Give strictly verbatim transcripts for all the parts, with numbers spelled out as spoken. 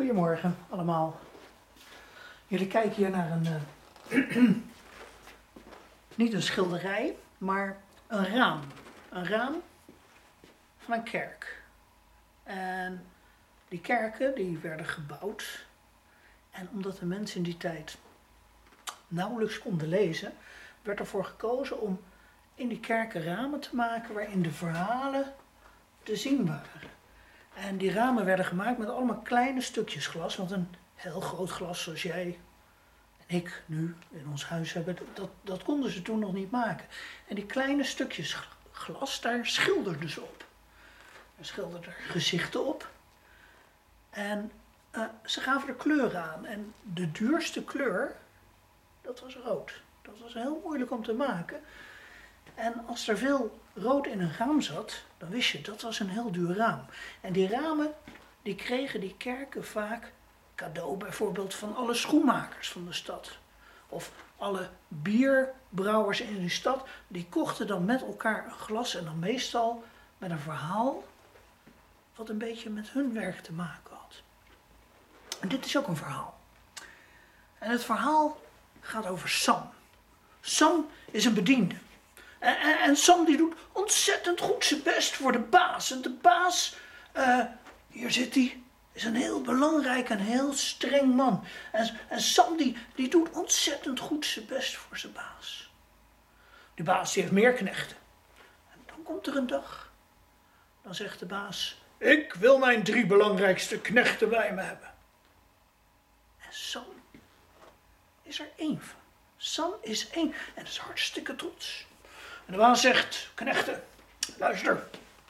Goedemorgen allemaal. Jullie kijken hier naar een, uh, niet een schilderij, maar een raam. Een raam van een kerk. En die kerken die werden gebouwd. En omdat de mensen in die tijd nauwelijks konden lezen, werd ervoor gekozen om in die kerken ramen te maken waarin de verhalen te zien waren. En die ramen werden gemaakt met allemaal kleine stukjes glas, want een heel groot glas zoals jij en ik nu in ons huis hebben, dat, dat konden ze toen nog niet maken. En die kleine stukjes glas, daar schilderden ze op. Daar schilderden gezichten op. En uh, ze gaven er kleuren aan. En de duurste kleur, dat was rood. Dat was heel moeilijk om te maken. En als er veel rood in een raam zat, dan wist je, dat was een heel duur raam. En die ramen, die kregen die kerken vaak cadeau, bijvoorbeeld van alle schoenmakers van de stad. Of alle bierbrouwers in die stad, die kochten dan met elkaar een glas en dan meestal met een verhaal wat een beetje met hun werk te maken had. En dit is ook een verhaal. En het verhaal gaat over Sam. Sam is een bediende. En, en, en Sam die doet ontzettend goed zijn best voor de baas. En de baas, uh, hier zit hij, is een heel belangrijk en heel streng man. En, en Sam die, die doet ontzettend goed zijn best voor zijn baas. Die baas die heeft meer knechten. En dan komt er een dag. Dan zegt de baas, ik wil mijn drie belangrijkste knechten bij me hebben. En Sam is er één van. Sam is één en is hartstikke trots. En de baas zegt, knechten, luister.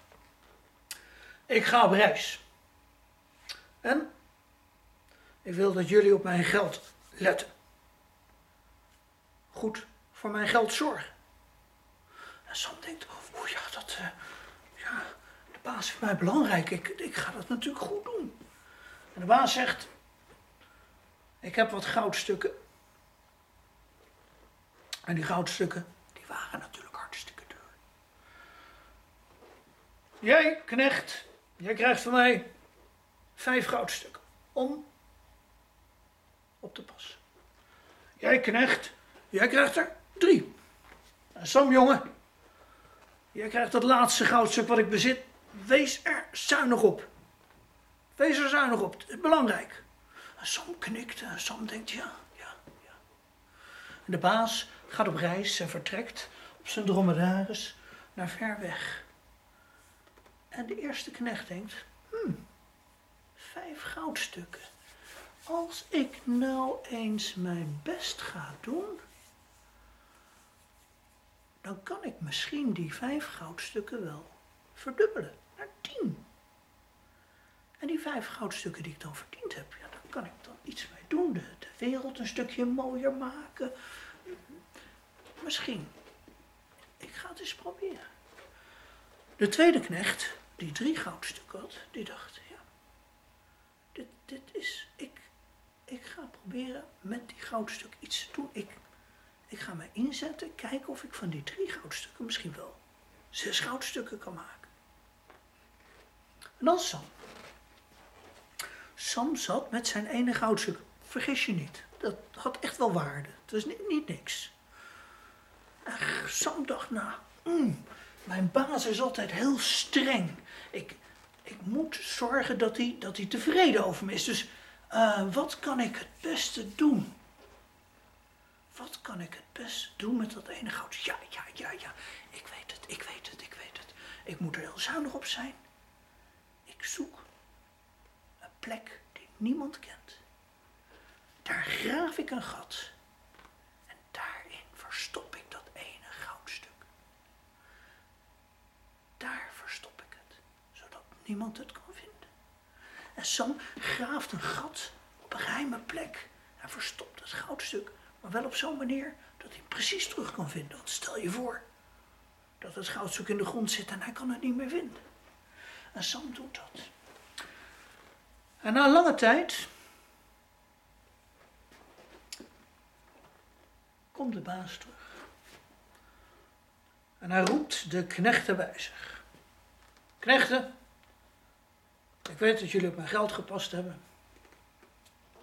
Ik ga op reis. En ik wil dat jullie op mijn geld letten. Goed voor mijn geld zorgen. En Sam denkt, oh ja, dat, uh, ja, de baas vindt mij belangrijk. Ik, ik ga dat natuurlijk goed doen. En de baas zegt, ik heb wat goudstukken. En die goudstukken, die waren natuurlijk hartstikke duur. Jij, knecht, jij krijgt van mij vijf goudstukken om op te passen. Jij, knecht, jij krijgt er drie. En Sam, jongen, jij krijgt dat laatste goudstuk wat ik bezit. Wees er zuinig op. Wees er zuinig op, het is belangrijk. En Sam knikt en Sam denkt, ja, ja, ja. En de baas gaat op reis en vertrekt op zijn dromedaris naar ver weg. En de eerste knecht denkt, hmm, vijf goudstukken. Als ik nou eens mijn best ga doen, dan kan ik misschien die vijf goudstukken wel verdubbelen naar tien. En die vijf goudstukken die ik dan verdiend heb, ja, daar kan ik dan iets mee doen. De, de wereld een stukje mooier maken. Misschien. Ik ga het eens proberen. De tweede knecht, die drie goudstukken had, die dacht, ja, dit, dit is, ik, ik ga proberen met die goudstukken iets te doen. Ik, ik ga me inzetten, kijken of ik van die drie goudstukken misschien wel zes goudstukken kan maken. En dan Sam. Sam zat met zijn ene goudstuk. Vergis je niet, dat had echt wel waarde. Het was niet, niet niks. En Sam dacht, nou, mm, mijn baas is altijd heel streng. Ik, ik moet zorgen dat hij, dat hij tevreden over me is. Dus uh, wat kan ik het beste doen? Wat kan ik het beste doen met dat ene goud? Ja, ja, ja, ja. Ik weet het, ik weet het, ik weet het. Ik moet er heel zuinig op zijn. Ik zoek een plek die niemand kent. Daar graaf ik een gat. En daarin verstop ik dat ene goudstuk. Daar verstop ik het. Zodat niemand het kan vinden. En Sam graaft een gat op een geheime plek. En verstopt het goudstuk. Maar wel op zo'n manier dat hij hem precies terug kan vinden. Want stel je voor dat het goudstuk in de grond zit en hij kan het niet meer vinden. En Sam doet dat. En na een lange tijd komt de baas terug. En hij roept de knechten bij zich. Knechten, ik weet dat jullie op mijn geld gepast hebben.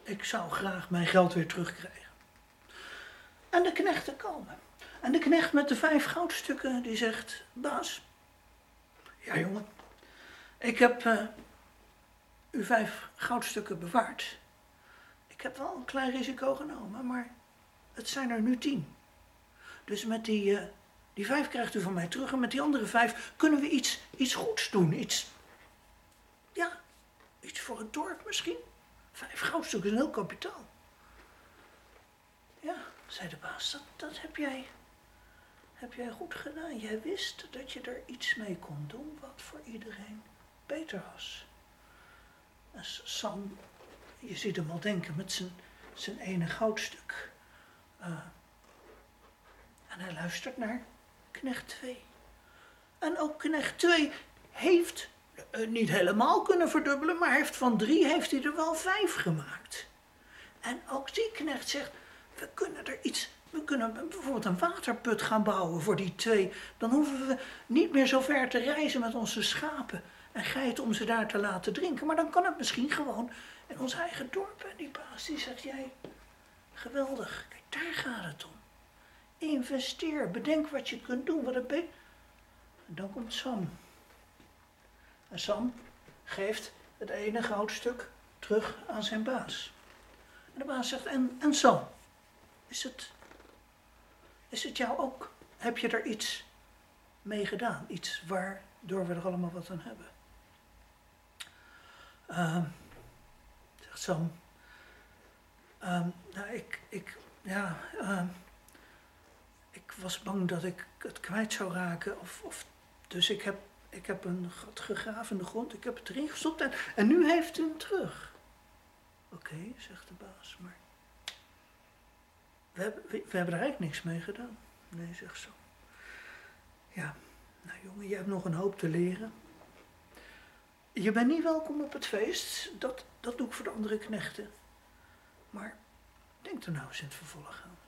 ik zou graag mijn geld weer terugkrijgen. En de knechten komen. En de knecht met de vijf goudstukken die zegt, baas, ja jongen, ik heb uh, uw vijf goudstukken bewaard. Ik heb wel een klein risico genomen, maar het zijn er nu tien. Dus met die, uh, die vijf krijgt u van mij terug en met die andere vijf kunnen we iets, iets goeds doen. Iets, ja, iets voor het dorp misschien. Vijf goudstukken is een heel kapitaal. Ja, zei de baas, dat, dat heb jij, heb jij goed gedaan. Jij wist dat je er iets mee kon doen wat voor iedereen beter was. En Sam, je ziet hem al denken met zijn, zijn ene goudstuk. Uh, en hij luistert naar knecht twee. En ook knecht twee heeft uh, niet helemaal kunnen verdubbelen, maar heeft van drie heeft hij er wel vijf gemaakt. En ook die knecht zegt, we kunnen er iets, we kunnen bijvoorbeeld een waterput gaan bouwen voor die twee. Dan hoeven we niet meer zo ver te reizen met onze schapen en geiten om ze daar te laten drinken. Maar dan kan het misschien gewoon in ons eigen dorp. En die baas die zegt, jij, geweldig, kijk, daar gaat het om. Investeer, bedenk wat je kunt doen, wat het beter. En dan komt Sam. En Sam geeft het ene goudstuk terug aan zijn baas. En de baas zegt, en, en Sam, is het, is het jou ook, heb je er iets mee gedaan? Iets waardoor we er allemaal wat aan hebben? Uh, zegt Sam, uh, nou ik, ik, ja, uh, ik was bang dat ik het kwijt zou raken, of, of, dus ik heb, ik heb een gat gegraven in de grond, ik heb het erin gestopt en, en nu heeft u hem terug. Oké, okay, zegt de baas, maar we hebben, we, we hebben er eigenlijk niks mee gedaan. Nee, zegt Sam. Ja, nou jongen, je hebt nog een hoop te leren. Je bent niet welkom op het feest, dat, dat doe ik voor de andere knechten. Maar denk er nou eens in het vervolg aan.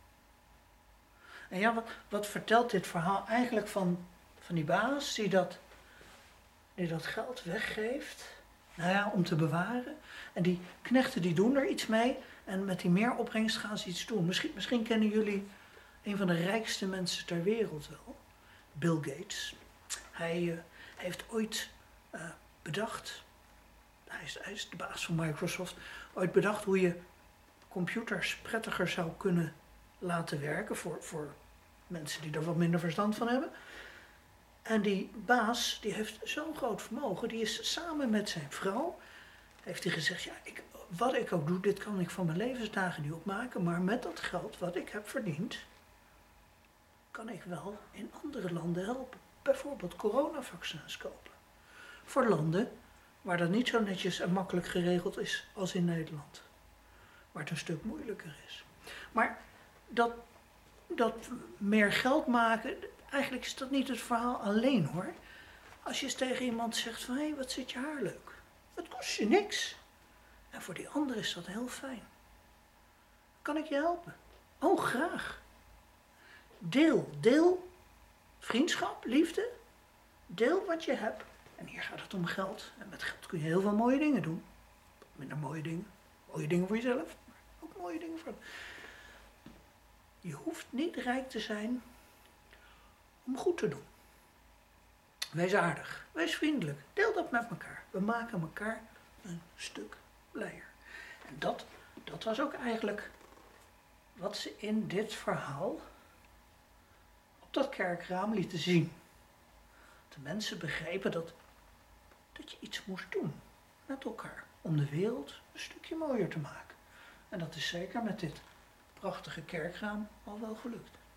En ja, wat, wat vertelt dit verhaal eigenlijk van, van die baas die dat, die dat geld weggeeft, nou ja, om te bewaren. En die knechten die doen er iets mee en met die meeropbrengst gaan ze iets doen. Misschien, misschien kennen jullie een van de rijkste mensen ter wereld wel, Bill Gates. Hij uh, heeft ooit uh, bedacht, hij is, hij is de baas van Microsoft, ooit bedacht hoe je computers prettiger zou kunnen laten werken voor, voor mensen die er wat minder verstand van hebben. En die baas, die heeft zo'n groot vermogen, die is samen met zijn vrouw, heeft hij gezegd, ja, ik, wat ik ook doe, dit kan ik van mijn levensdagen niet opmaken, maar met dat geld wat ik heb verdiend, kan ik wel in andere landen helpen. Bijvoorbeeld coronavaccins kopen. Voor landen waar dat niet zo netjes en makkelijk geregeld is als in Nederland. Waar het een stuk moeilijker is. Maar dat, dat meer geld maken, eigenlijk is dat niet het verhaal alleen hoor. Als je eens tegen iemand zegt van, hé, hey, wat zit je haar leuk. Het kost je niks. En voor die ander is dat heel fijn. Kan ik je helpen? Oh, graag. Deel, deel vriendschap, liefde. Deel wat je hebt. En hier gaat het om geld. En met geld kun je heel veel mooie dingen doen. Minder mooie dingen. Mooie dingen voor jezelf, maar ook mooie dingen voor. Je hoeft niet rijk te zijn om goed te doen. Wees aardig, wees vriendelijk. Deel dat met elkaar. We maken elkaar een stuk blijer. En dat, dat was ook eigenlijk wat ze in dit verhaal op dat kerkraam lieten zien. De mensen begrepen dat, dat je iets moest doen met elkaar om de wereld een stukje mooier te maken. En dat is zeker met dit prachtige kerkraam al wel gelukt.